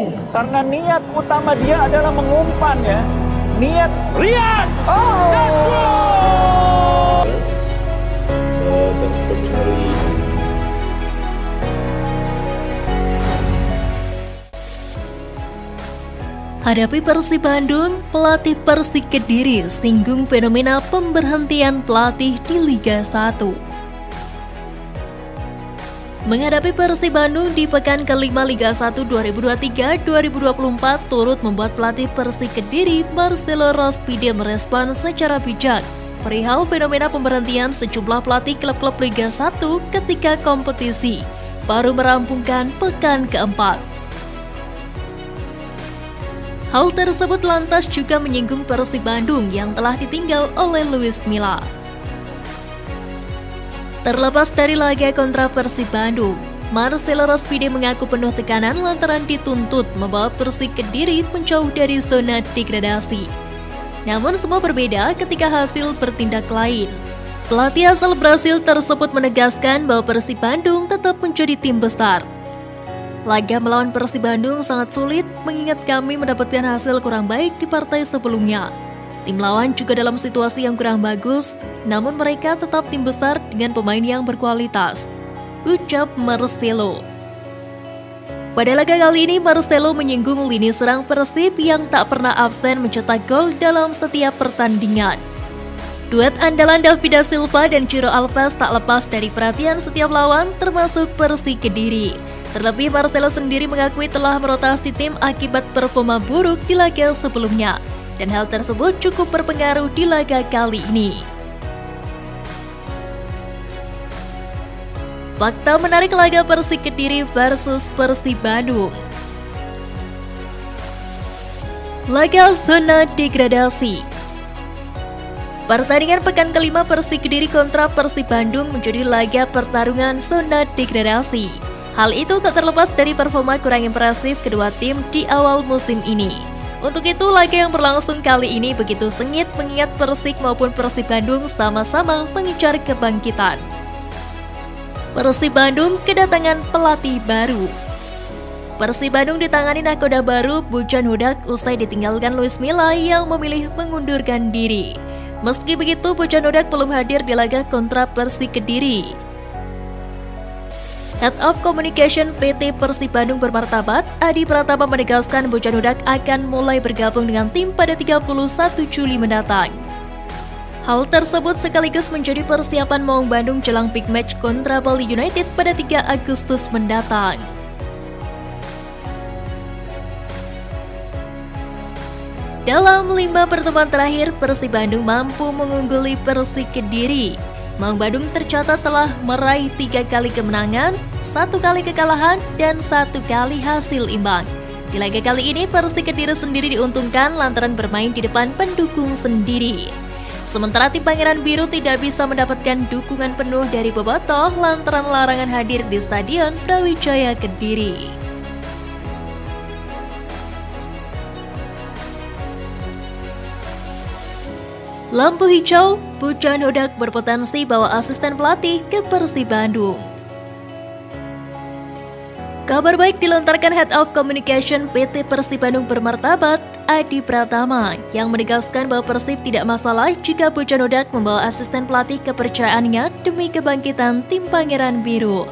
Karena niat utama dia adalah mengumpan ya. Niat Riyad! dan gol! Hadapi Persib Bandung, pelatih Persik Kediri singgung fenomena pemberhentian pelatih di Liga 1. Menghadapi Persib Bandung di pekan kelima Liga 1 2023-2024 turut membuat pelatih Persik Kediri Marcelo Rospide merespon secara bijak perihal fenomena pemberhentian sejumlah pelatih klub-klub Liga 1 ketika kompetisi baru merampungkan pekan keempat. Hal tersebut lantas juga menyinggung Persib Bandung yang telah ditinggal oleh Luis Milla. Terlepas dari laga kontra Persib Bandung, Marcelo Rospide mengaku penuh tekanan lantaran dituntut membawa Persik Kediri menjauh dari zona degradasi. Namun semua berbeda ketika hasil bertindak lain. Pelatih asal Brasil tersebut menegaskan bahwa Persib Bandung tetap menjadi tim besar. Laga melawan Persib Bandung sangat sulit mengingat kami mendapatkan hasil kurang baik di partai sebelumnya. Tim lawan juga dalam situasi yang kurang bagus, namun mereka tetap tim besar dengan pemain yang berkualitas, ucap Marcelo. Pada laga kali ini, Marcelo menyinggung lini serang Persib yang tak pernah absen mencetak gol dalam setiap pertandingan. Duet andalan David da Silva dan Ciro Alves tak lepas dari perhatian setiap lawan, termasuk Persik Kediri. Terlebih Marcelo sendiri mengakui telah merotasi tim akibat performa buruk di laga sebelumnya, dan hal tersebut cukup berpengaruh di laga kali ini. Fakta menarik laga Persik Kediri versus Persib Bandung. Laga zona degradasi. Pertandingan pekan kelima Persik Kediri kontra Persib Bandung menjadi laga pertarungan zona degradasi. Hal itu tak terlepas dari performa kurang impresif kedua tim di awal musim ini. Untuk itu, laga yang berlangsung kali ini begitu sengit mengingat Persik maupun Persib Bandung sama-sama mengincar kebangkitan. Persib Bandung kedatangan pelatih baru. Persib Bandung ditangani nahkoda baru Bojan Hodak usai ditinggalkan Luis Milla yang memilih mengundurkan diri. Meski begitu, Bojan Hodak belum hadir di laga kontra Persik Kediri. Head of Communication PT Persib Bandung bermartabat, Adi Pratama menegaskan Bojan Hodak akan mulai bergabung dengan tim pada 31 Juli mendatang. Hal tersebut sekaligus menjadi persiapan Maung Bandung jelang big match kontra Bali United pada 3 Agustus mendatang. Dalam 5 pertemuan terakhir, Persib Bandung mampu mengungguli Persik Kediri. Maung Bandung tercatat telah meraih 3 kali kemenangan, 1 kali kekalahan, dan 1 kali hasil imbang. Di laga kali ini, Persik Kediri sendiri diuntungkan lantaran bermain di depan pendukung sendiri. Sementara tim Pangeran Biru tidak bisa mendapatkan dukungan penuh dari bobotoh lantaran larangan hadir di Stadion Brawijaya Kediri. Lampu hijau, Bojan Hodak berpotensi bawa asisten pelatih ke Persib Bandung. Kabar baik dilontarkan Head of Communication PT Persib Bandung bermartabat, Adi Pratama, yang menegaskan bahwa Persib tidak masalah jika Bojan Hodak membawa asisten pelatih kepercayaannya demi kebangkitan tim Pangeran Biru.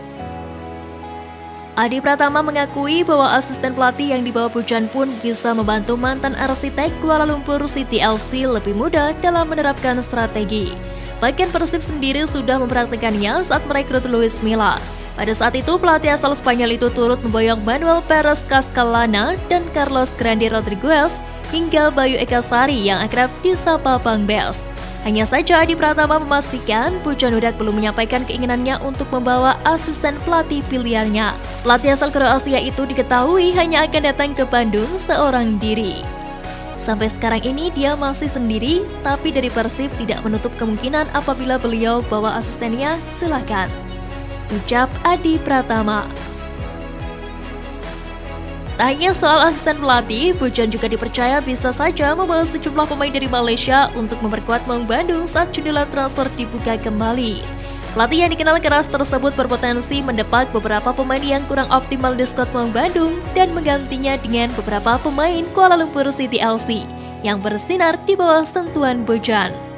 Adi Pratama mengakui bahwa asisten pelatih yang dibawa Bojan pun bisa membantu mantan arsitek Kuala Lumpur City FC lebih mudah dalam menerapkan strategi. Bahkan Persib sendiri sudah mempraktikannya saat merekrut Luis Milla. Pada saat itu, pelatih asal Spanyol itu turut memboyong Manuel Perez Cascalana dan Carlos Grande Rodriguez hingga Bayu Ekasari yang akrab disapa Bang Bes. Hanya saja Adi Pratama memastikan Bojan Hodak belum menyampaikan keinginannya untuk membawa asisten pelatih pilihannya. Pelatih asal Kroasia itu diketahui hanya akan datang ke Bandung seorang diri. Sampai sekarang ini dia masih sendiri, tapi dari Persib tidak menutup kemungkinan apabila beliau bawa asistennya, silakan, ucap Adi Pratama. Tak hanya soal asisten pelatih, Bojan juga dipercaya bisa saja membawa sejumlah pemain dari Malaysia untuk memperkuat Maung Bandung saat jendela transfer dibuka kembali. Pelatih yang dikenal keras tersebut berpotensi mendepak beberapa pemain yang kurang optimal di skuad Maung Bandung dan menggantinya dengan beberapa pemain Kuala Lumpur City FC yang bersinar di bawah sentuhan Bojan.